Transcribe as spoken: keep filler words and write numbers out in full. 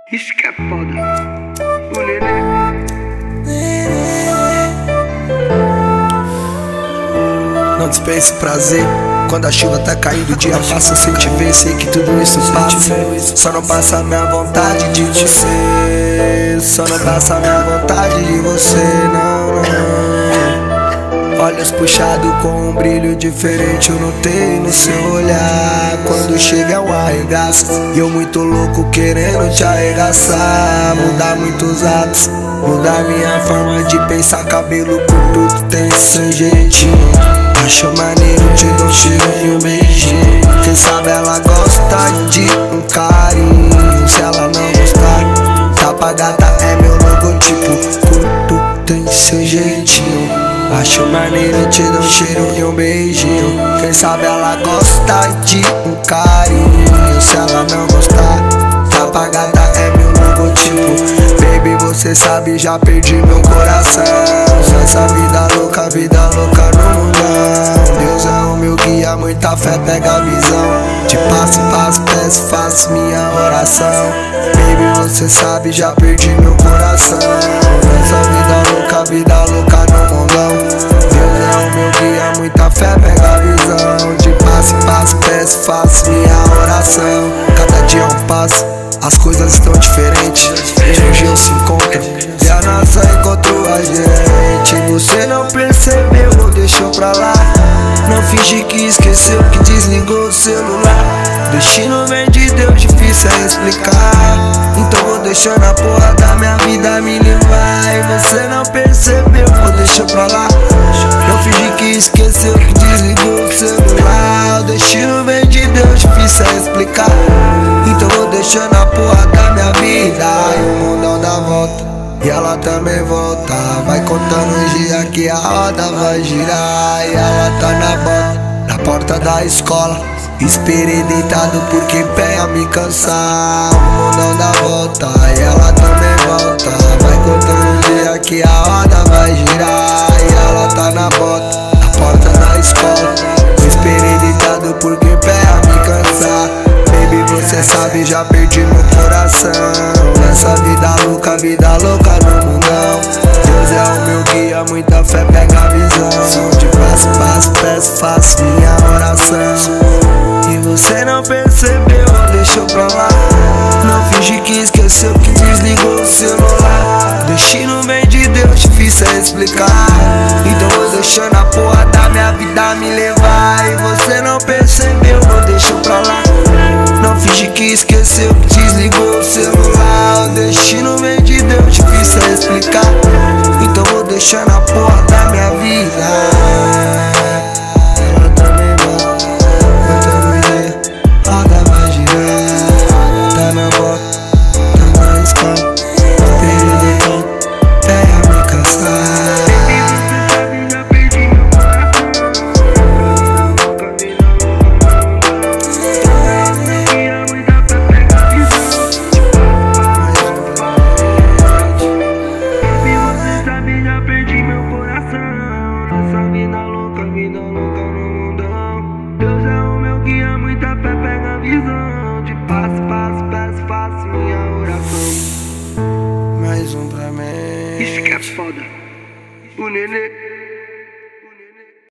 Isso que é foda. O nenê. Não dispense prazer. Quando a chuva tá caindo, o dia passa sem te ver. Sei que tudo isso passa. Só não passa a minha vontade de você. Só não passa a minha vontade de você, não, não. Olhos puxados com um brilho diferente eu notei no seu olhar. Quando chega o arregaço e eu muito louco querendo te arregaçar. Mudar muitos atos, mudar minha forma de pensar. Cabelo curto, tu tem seu jeitinho. Acho maneiro, te dou um cheiro e um beijinho. Quem sabe ela gosta de um carinho. Se ela não gostar, tapa gata é meu logotipo. Curto, tem seu jeitinho. Acho maneiro, te dou um cheiro e um beijinho. Quem sabe ela gosta de um carinho. Se ela não gostar, tapa gata é meu logotipo. Baby, você sabe, já perdi meu coração. Essa vida louca, vida louca no mundão. Deus é o meu guia, muita fé, pega a visão. De passo, passo, peço, faço minha oração. Baby, você sabe, já perdi meu coração. Essa vida louca, vida louca no mundão. Deus é o meu guia, muita fé, pega a visão. De passo, passo, peço, faço minha oração. Cada dia é um passo, as coisas estão diferentes. Energia se encontra e a nossa encontrou a gente. Você não percebeu ou deixou pra lá. Não fingi que esqueceu, que desligou o celular. Destino vem de Deus, difícil é explicar. Então vou deixando a porra da minha vida me levar. E você não percebeu ou deixou pra lá. Não fingi que esqueceu, que desligou o celular. O destino vem de Deus, difícil é explicar. Então vou deixando a porra da minha vida. E o mundão dá volta e ela também volta. Vai contando os dias que a roda vai girar. E ela tá na bota, na porta da escola. Esperei deitado porque pé a me cansar. O mundão dá volta e ela também volta. Vai contando os dias que a roda vai girar. E ela tá na bota, na porta da escola. Esperei deitado porque pé a me cansar. Baby, você sabe, já perdi meu coração. Nessa vida louca, vida louca no mundão. Deus é o meu guia, muita fé, pega a visão. De passo, passo, peço, faço minha oração. E você não percebeu ou deixou pra lá. Não fingi que esqueceu, que desligou o celular. Destino vem de Deus, difícil é explicar. Então vou deixando a porra da minha vida me levar. E você não percebeu ou deixou pra lá. Não fingi que esqueceu, que desligou o celular. O destino vem de Deus, difícil é explicar. Então vou deixando a porra da minha vida. Ela também volta, contando dia, roda vai girar. Tá na bota, tá na escola. Período de pega me cansar. Vida louca, vida louca no mundão. Deus é o meu guia, muita fé, pega a visão. De passo, passo, peço, faço minha oração. Mais um pra mim. Isso que é foda. O nenê.